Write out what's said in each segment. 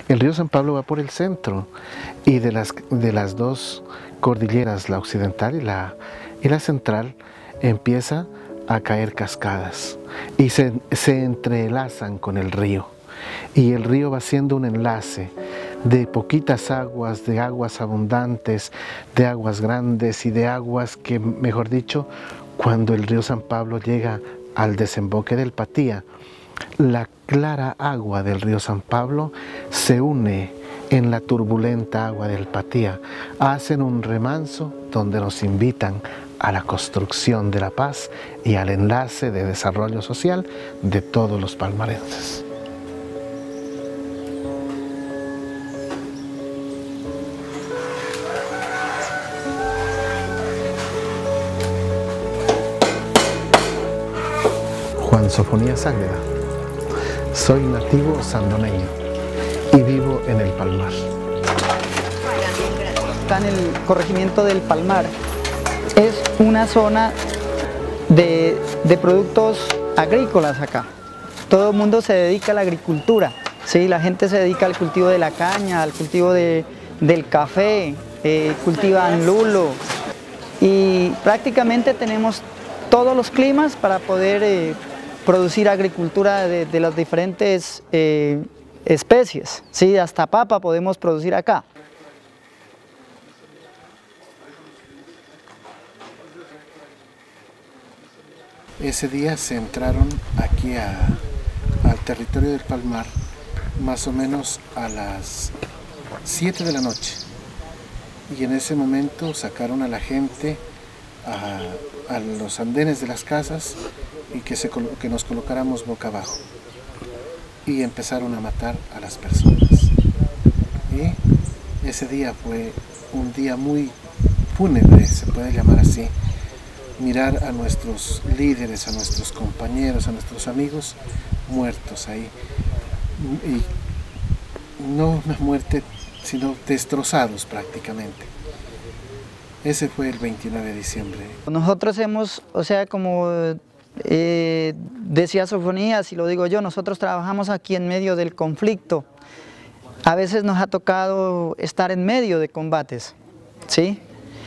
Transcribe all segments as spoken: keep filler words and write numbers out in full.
El río San Pablo va por el centro y de las, de las dos cordilleras, la occidental y la, y la central, empieza a caer cascadas y se, se entrelazan con el río. Y el río va siendo un enlace de poquitas aguas, de aguas abundantes, de aguas grandes y de aguas que, mejor dicho, cuando el río San Pablo llega al desemboque del Patía, la clara agua del río San Pablo se une en la turbulenta agua del Patía, hacen un remanso donde nos invitan a la construcción de la paz y al enlace de desarrollo social de todos los palmarenses. Juan Sofonías Águeda. Soy nativo sandoneño y vivo en el Palmar. Está en el corregimiento del Palmar. Es una zona de, de productos agrícolas acá. Todo el mundo se dedica a la agricultura. ¿Sí? La gente se dedica al cultivo de la caña, al cultivo de, del café, eh, cultivan lulo. Y prácticamente tenemos todos los climas para poder eh, producir agricultura de, de las diferentes eh, especies, ¿sí? Hasta papa podemos producir acá. Ese día se entraron aquí a, al territorio del Palmar más o menos a las siete de la noche y en ese momento sacaron a la gente a, a los andenes de las casas y que, se, que nos colocáramos boca abajo y empezaron a matar a las personas. Y ese día fue un día muy fúnebre, se puede llamar así, mirar a nuestros líderes, a nuestros compañeros, a nuestros amigos muertos ahí, y no una muerte sino destrozados prácticamente. Ese fue el veintinueve de diciembre. Nosotros hemos, o sea, como eh, decía Sofonías, y lo digo yo, nosotros trabajamos aquí en medio del conflicto. A veces nos ha tocado estar en medio de combates, ¿sí?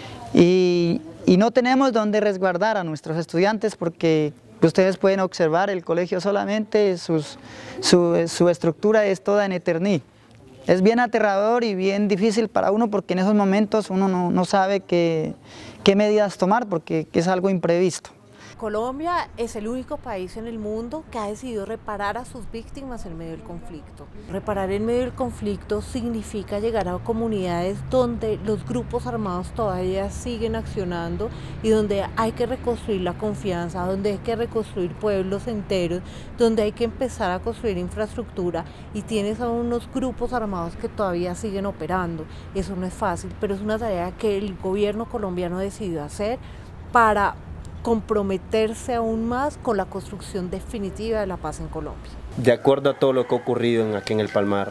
Y, y no tenemos donde resguardar a nuestros estudiantes porque ustedes pueden observar el colegio solamente, sus, su, su estructura es toda en Eterní. Es bien aterrador y bien difícil para uno porque en esos momentos uno no, no sabe qué, qué medidas tomar porque es algo imprevisto. Colombia es el único país en el mundo que ha decidido reparar a sus víctimas en medio del conflicto. Reparar en medio del conflicto significa llegar a comunidades donde los grupos armados todavía siguen accionando y donde hay que reconstruir la confianza, donde hay que reconstruir pueblos enteros, donde hay que empezar a construir infraestructura y tienes a unos grupos armados que todavía siguen operando. Eso no es fácil, pero es una tarea que el gobierno colombiano decidió hacer para comprometerse aún más con la construcción definitiva de la paz en Colombia. De acuerdo a todo lo que ha ocurrido en, aquí en el Palmar,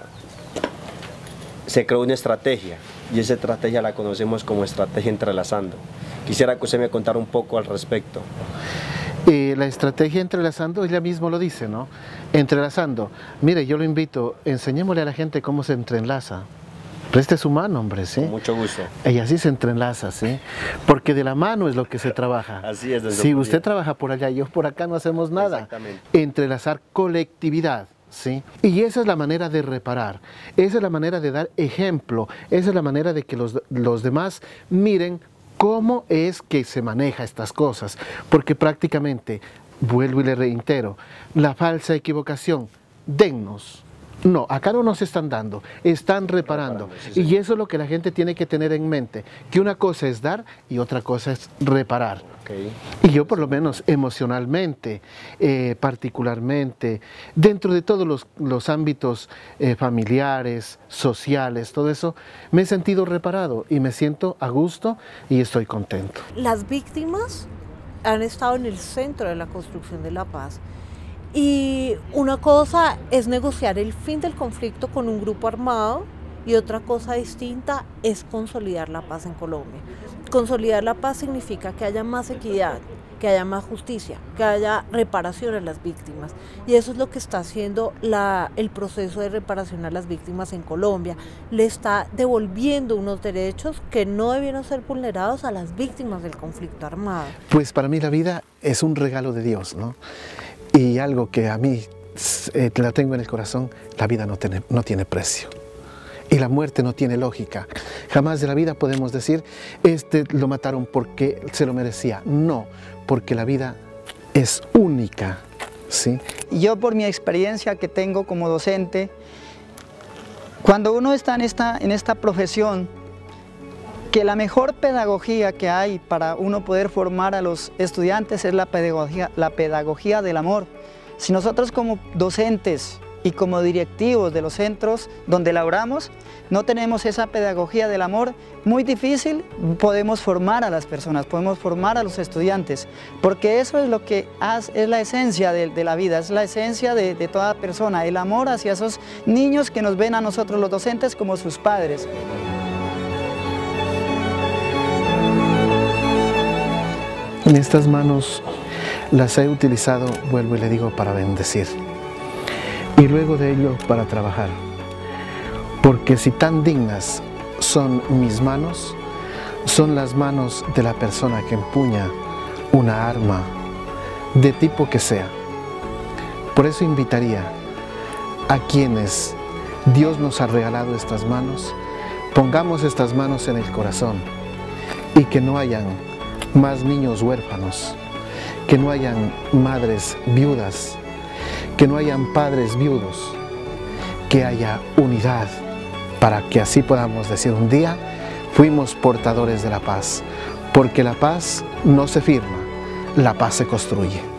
se creó una estrategia y esa estrategia la conocemos como estrategia entrelazando. Quisiera que usted me contara un poco al respecto. Eh, la estrategia entrelazando, ella mismo lo dice, ¿no? Entrelazando. Mire, yo lo invito, enseñémosle a la gente cómo se entrelaza. Preste su mano, hombre, ¿sí? Con mucho gusto. Y así se entrelaza, ¿sí? Porque de la mano es lo que se trabaja. Así es. Si usted trabaja por allá y yo por acá no hacemos nada. Exactamente. Entrelazar colectividad, ¿sí? Y esa es la manera de reparar, esa es la manera de dar ejemplo, esa es la manera de que los, los demás miren cómo es que se maneja estas cosas. Porque prácticamente, vuelvo y le reitero, la falsa equivocación, dennos. No, acá no nos están dando, están reparando. Sí, sí. Y eso es lo que la gente tiene que tener en mente, que una cosa es dar y otra cosa es reparar. Okay. Y yo por lo menos emocionalmente, eh, particularmente, dentro de todos los, los ámbitos eh, familiares, sociales, todo eso, me he sentido reparado y me siento a gusto y estoy contento. Las víctimas han estado en el centro de la construcción de la paz. Y una cosa es negociar el fin del conflicto con un grupo armado y otra cosa distinta es consolidar la paz en Colombia. Consolidar la paz significa que haya más equidad, que haya más justicia, que haya reparación a las víctimas. Y eso es lo que está haciendo la, el proceso de reparación a las víctimas en Colombia. Le está devolviendo unos derechos que no debieron ser vulnerados a las víctimas del conflicto armado. Pues para mí la vida es un regalo de Dios, ¿no? Y algo que a mí eh, la tengo en el corazón, la vida no tiene, no tiene precio. Y la muerte no tiene lógica. Jamás de la vida podemos decir, este lo mataron porque se lo merecía. No, porque la vida es única, ¿sí? Yo, por mi experiencia que tengo como docente, cuando uno está en esta, en esta profesión, que la mejor pedagogía que hay para uno poder formar a los estudiantes es la pedagogía, la pedagogía del amor. Si nosotros como docentes y como directivos de los centros donde laboramos no tenemos esa pedagogía del amor, muy difícil podemos formar a las personas, podemos formar a los estudiantes, porque eso es lo que hace, es la esencia de, de la vida, es la esencia de, de toda persona, el amor hacia esos niños que nos ven a nosotros los docentes como sus padres. En estas manos las he utilizado, vuelvo y le digo, para bendecir. Y luego de ello para trabajar. Porque si tan dignas son mis manos, son las manos de la persona que empuña una arma de tipo que sea. Por eso invitaría a quienes Dios nos ha regalado estas manos, pongamos estas manos en el corazón y que no hayan más niños huérfanos, que no hayan madres viudas, que no hayan padres viudos, que haya unidad, para que así podamos decir un día, fuimos portadores de la paz, porque la paz no se firma, la paz se construye.